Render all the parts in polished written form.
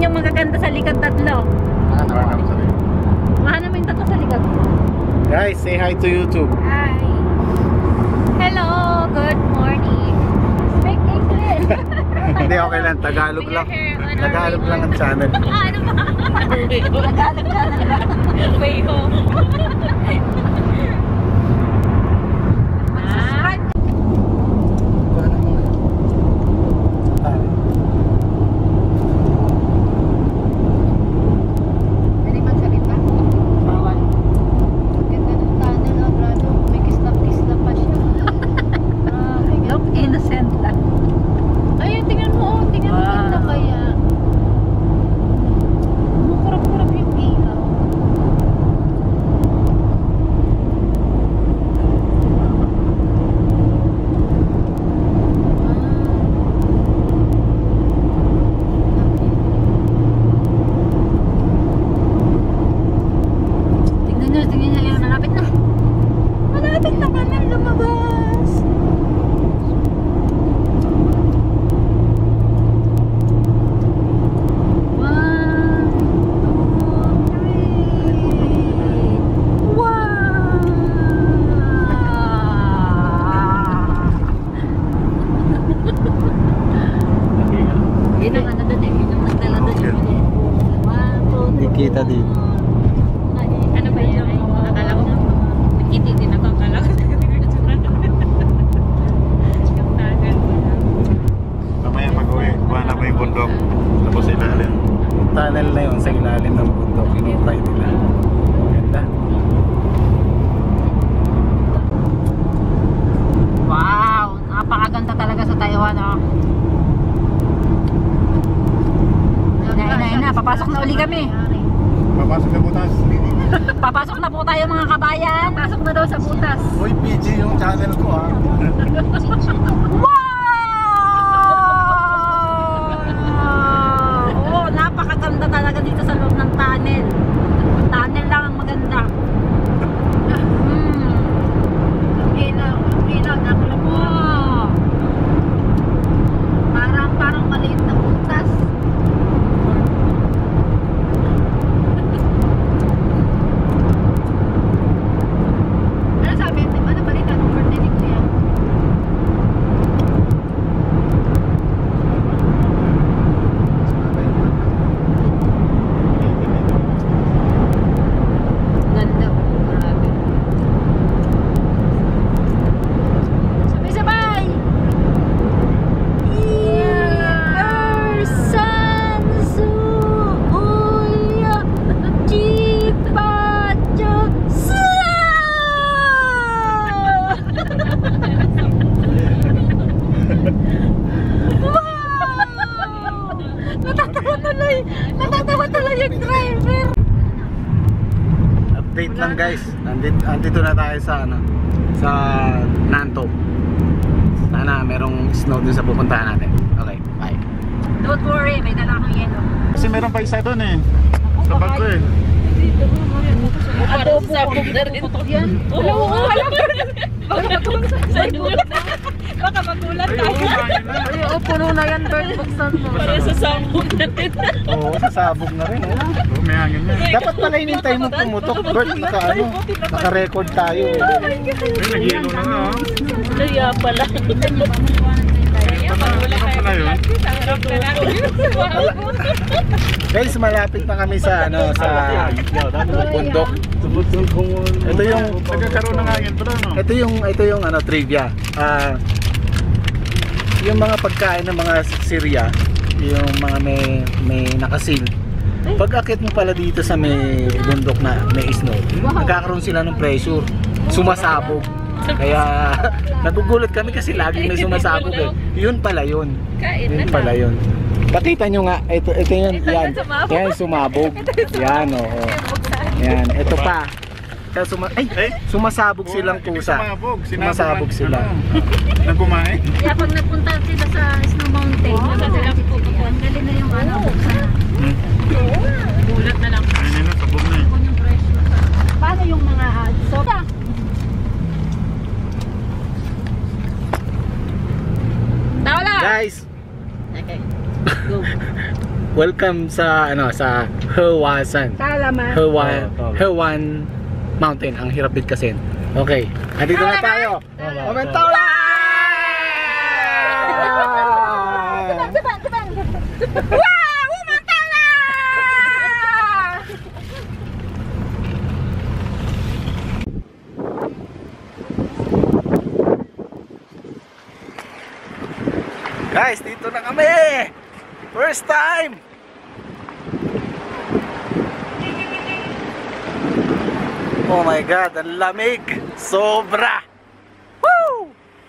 Tingnan yung magaganda sa likod tatlo. Mahal naman yung tatlo sa likod. Guys, say hi to YouTube. Hi. Hello, good morning. Speak English. Hindi, okay lang. Tagalog lang. Tagalog lang ang channel. Ano ba? Tagalog lang. Way home. Kita din. Ano ba yun? Akala ko nakikita din ako. Akala ko mamaya pag-uwi, buwan na ba yung bundok? Tapos ilalim. Tunnel na yun sa ilalim ng bundok. Inukay nila. Ganda. wow! Napakaganda talaga sa Taiwan, oh. Ina, papasok na uli kami. Papasok na butas. Papasok na po tayo mga kabayan. Pasok na daw sa butas. Uy, PG yung channel ko ha. Wow! Oh, napakaganda talaga dito sa loob ng tunnel. Tunnel lang ang maganda. Ilaw, nakulong mo. Parang maliit na butas. Natatawa tuloy yung driver. Update lang guys. Andito na tayo sa sa Nantou. Sana merong snow dun sa pupuntahan natin. Okay, bye. Don't worry, may dala akong yelo. Kasi meron pa isa doon eh. Sa bag ko eh. Adobo, sabog na rin. Yan. Wala mo, wala ka rin. Baka magulat tayo. Ay, puno na yan, Bert. Buksan mo. Pare sa sabog na rin. Oo, sasabog na rin. Oo, may hangin na. Dapat pala hinintay mo pumutok, Bert. Naka-record tayo. Ay, nag-yelo na nga oh. Kaya pala. Pala yun. Guys, malapit na kami sa sa bundok. Ito yung nagkakaroon ng hangin pala no. Ito yung trivia. Yung mga pagkain ng mga Syria, yung mga may nakasil. Pag akit mo pala dito sa may bundok na may snow, nagkakaroon sila ng pressure, sumasabog. Kaya nagugulat kami kasi lagi may sumasabog eh. Yun pala yun. Yun pala yun. Pakita nyo nga, ito yun, yan. Yan, sumabog. Yan, oo. Yan, ito pa. Sumasabog silang pusa. Sumasabog sila. Nang kumain? Kaya pag nagpunta sila sa Snow Mountain, kasi pupukuan, galing na yung buksan. Gulat na lang. Ayun na, sabog na eh. Paano yung mga ads? Guys! Okay, go. welcome sa sa Hewasan. Salamat. Hewan Mountain, ang hirap bigkasin. Okay, andito na tayo. Momentaula! Wow! Montana! Guys, dito na kami! First time! Oh my God, ang lamig! Sobra! Woo!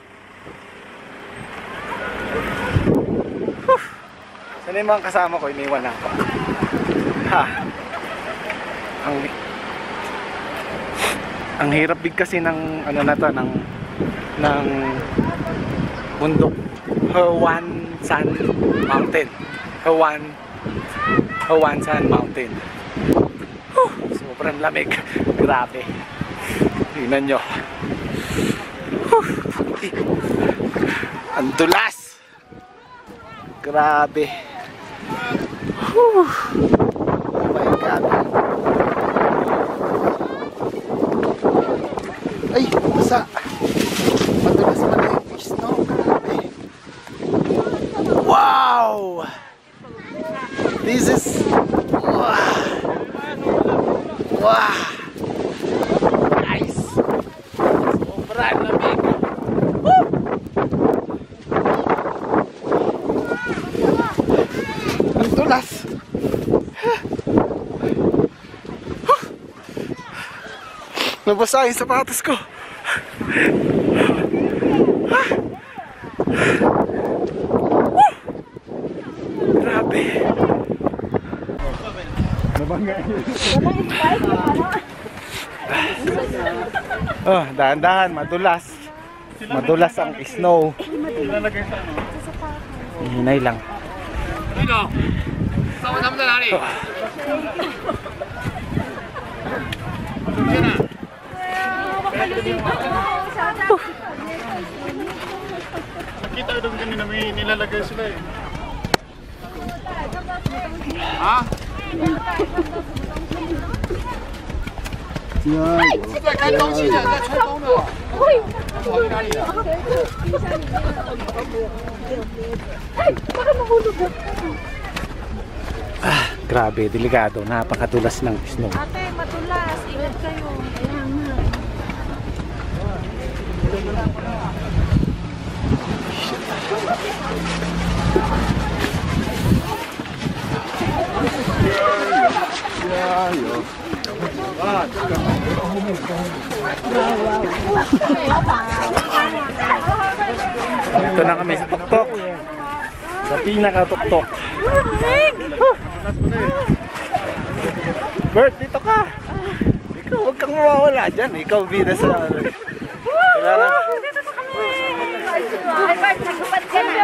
Whew! Saan yung mga kasama ko? Iniwan na ako. Ha! Ang hirap bigkasin ng ano na to, ng bundok. Hewasan Mountain. Hewasan Mountain. Sobrang lamig. Grabe. Tingnan nyo. Ang dulas. Grabe. Oh my God. Ay, basa. Madulas pala yung snow. Grabe. Wow! This is wow! Nice! Sobrang lamig! Woo! Ang tulas! Nabasa yung sapatos ko! Grabe! Oh, dahan-dahan, madulas. Madulas ang snow. Hinay lang. Nakita ko doon kanina may nilalagay sila eh. Ha? Grabe, delikado. Napakadulas ng snow. Ate, matulas. Ingat kayo. Ayan na. Dito na kami sa tuktok. Sa pinaka-tuktok. Bert, dito ka. Ikaw, huwag kang mawawala dyan. Ikaw bida sa... Kailangan... Ay, Bart, nagpapad ka na.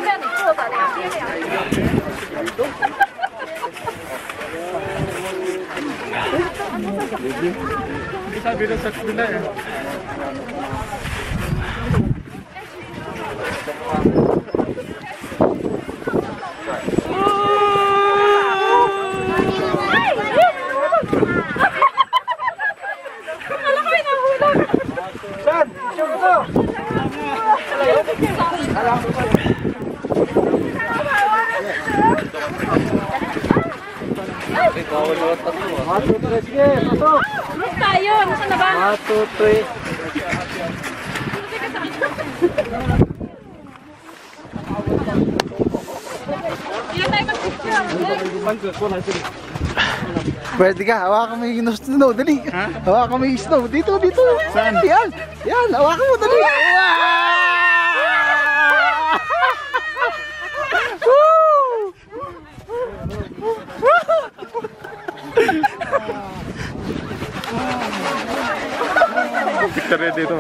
Sabi ng sex nila eh. Saan? Saan ko? Mas tayo. Nasaan na ba? 1, 2, 3. Ilan tayo mag-picture? Pwede ka, hawakan mo yung snow, dali. Hawakan mo yung snow. Dito, dito. Saan? Yan, yan, hawakan mo, dali. Picture dito.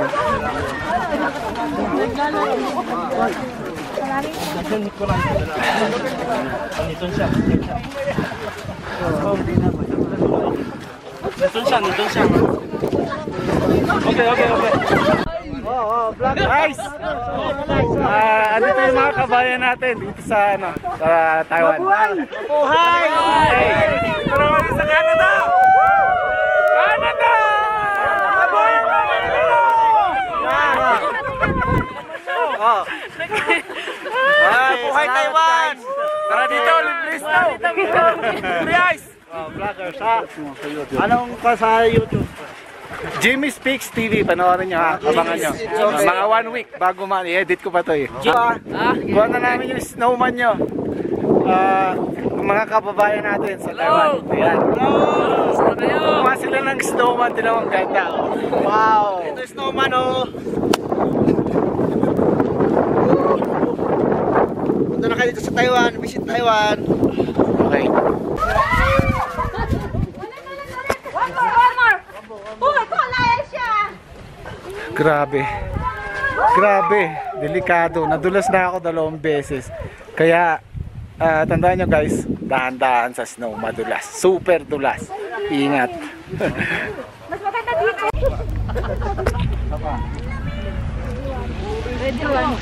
Okay. Guys! Andito yung mga kabayan natin dito sa Taiwan. Buhay! Pero sa Canada! Canada! Buhay Taiwan! Tara dito, please na! Please! Vloggers ha? Anong pa sa YouTube? Jimmy Speaks TV, panoorin nyo ha, abangan nyo. Mga 1 week bago i-edit ko pa to eh. Buwan na namin yung snowman nyo. Mga kababayan natin sa Taiwan. Ayan. Kuha sila ng snowman, tinawang ganda. Wow! Ito yung snowman oh! Punta na kayo dito sa Taiwan, visit Taiwan. Okay. Grabe. Grabe. Delikado. Nadulas na ako 2 beses. Kaya, tandaan nyo guys, dahan-dahan sa snow. Madulas. Super dulas. Ingat. Mas maganda dito. Ready one.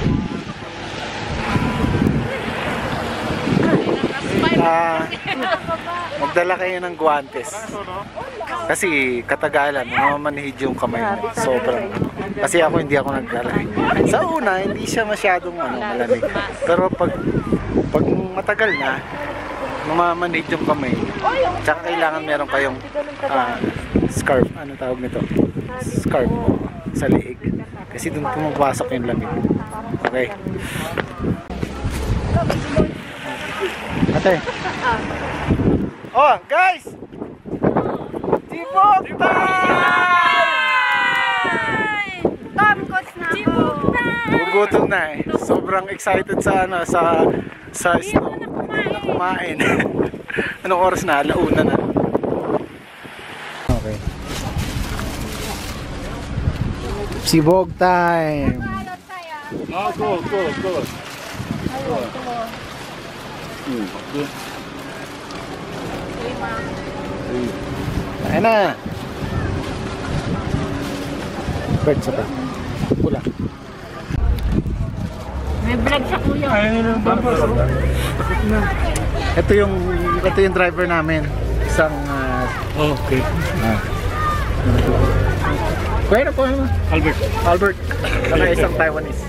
Magdala kayo ng guantes. Kasi katagalan, mamamanhid yung kamay mo. Sobrang. Kasi hindi ako nagdala. Sa una, hindi siya masyadong malamig. Pero pag matagal na, mamamanhid yung kamay. Tsaka kailangan meron kayong scarf. Ano tawag nito? Scarf sa liig. Kasi doon pumapasok yung lamig. Okay. Ate. Oh, guys! Tibok time! Gugutom na eh. Sobrang excited sa snow. Hindi na kumain. Anong oras na? 1:00 na. Okay. Sibog time! Go. Ayan na. Bird sa pa. Pula. May vlog sa kuya. Ito yung driver namin. Isang Okay. Kuya na po ano? Albert. Saka isang Taiwanese.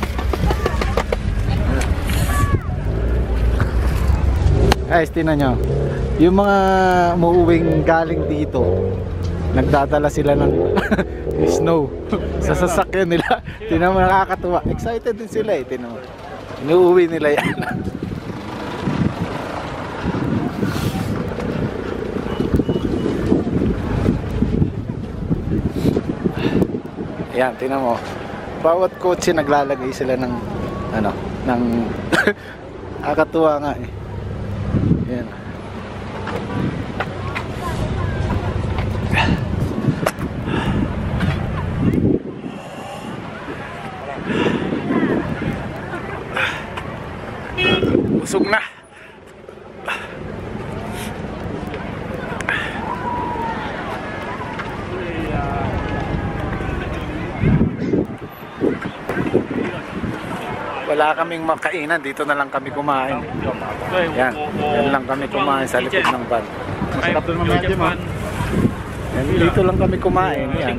Guys, tingnan nyo. Yung mga umuuwing galing dito, nagdadala sila ng snow sa sasakyan nila. Tingnan mo, nakakatuwa. Excited din sila eh. Tingnan mo. Inuuwi nila yan. Ayan, tingnan mo. Bawat kotse naglalagay sila ng nakakatuwa nga eh. Ayan. Busog na. Wala kaming makainan, dito na lang kami kumain. Yan, yan lang kami kumain sa likod ng van. Masarap naman natin mo. Yan, dito lang kami kumain. Yan.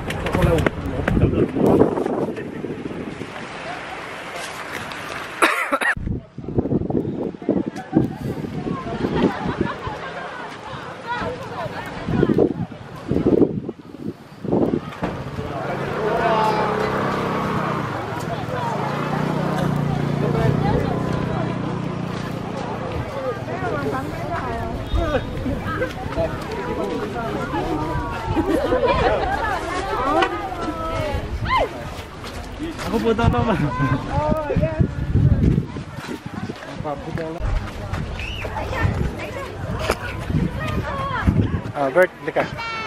Ako po daw naman. Bert, lika.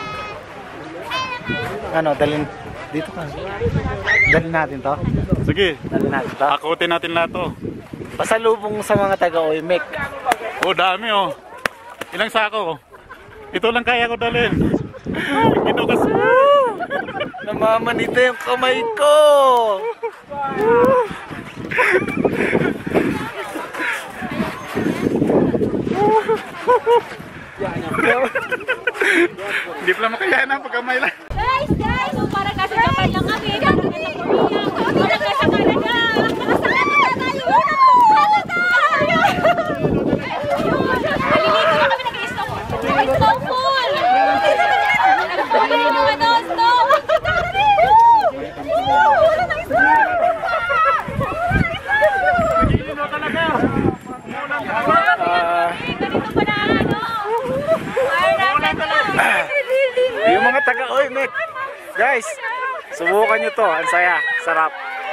Ano, dalhin dito ka. Dalhin natin to. Sige. Dalhin natin to. Akutin natin lahat to. Pasalubong sa mga taga-Oimek. Oh, dami oh. Ilang sako? Ito lang kaya ko dalhin. Ito kasi. Namamanita yung kamay ko. Hindi pala makayahan ang pagkamay lang. Guys! So parang nasa Japan lang kami. Parang nasa Korea. Parang nasa Canada. Maliligo na kami nag-i-snow. Nag-snowfall. Snow. Wala na Nagilino talaga. ganito pa na ano. Yung mga taga-oy, Mek. Guys, subukan nyo to. Ang saya. Sarap.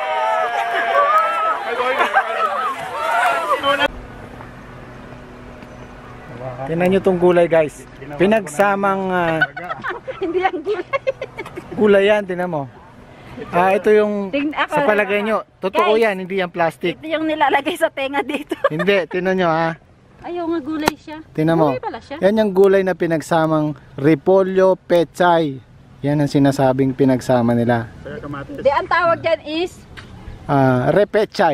Tingnan nyo tong gulay, guys. Pinagsamang Hindi ang gulay. gulay yan. Tingnan mo. Ito yung sa palagay nyo. Totoo Guys, yan, hindi yan plastic. Ito yung nilalagay sa tenga dito. Hindi, tingnan nyo ha. Ayaw nga gulay siya. Tingnan mo. Gulay pala siya. Yan yung gulay na pinagsamang repolyo, pechay. Yan ang sinasabing pinagsama nila. Di, ang tawag dyan is Repechay.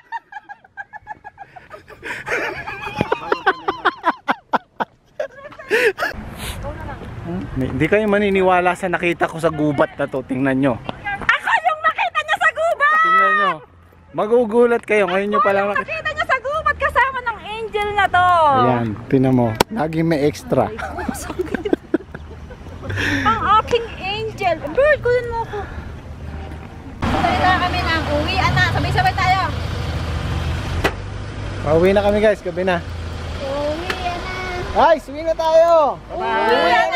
Hindi kayo maniniwala sa nakita ko sa gubat na to. Tingnan nyo. ako yung nakita niya sa gubat! Tingnan nyo. Magugulat kayo. Ngayon nyo palang nakita. Nakita niya sa gubat kasama ng angel na to. Ayan, tingnan mo. Laging may extra. Ang aking angel. Bird, kunin mo ako. Salita kami ng uwi, anak. Sabay-sabay tayo. Pauwi na kami guys. Gabi na. Uwi, anak. Guys, uwi na tayo. Uwi, anak.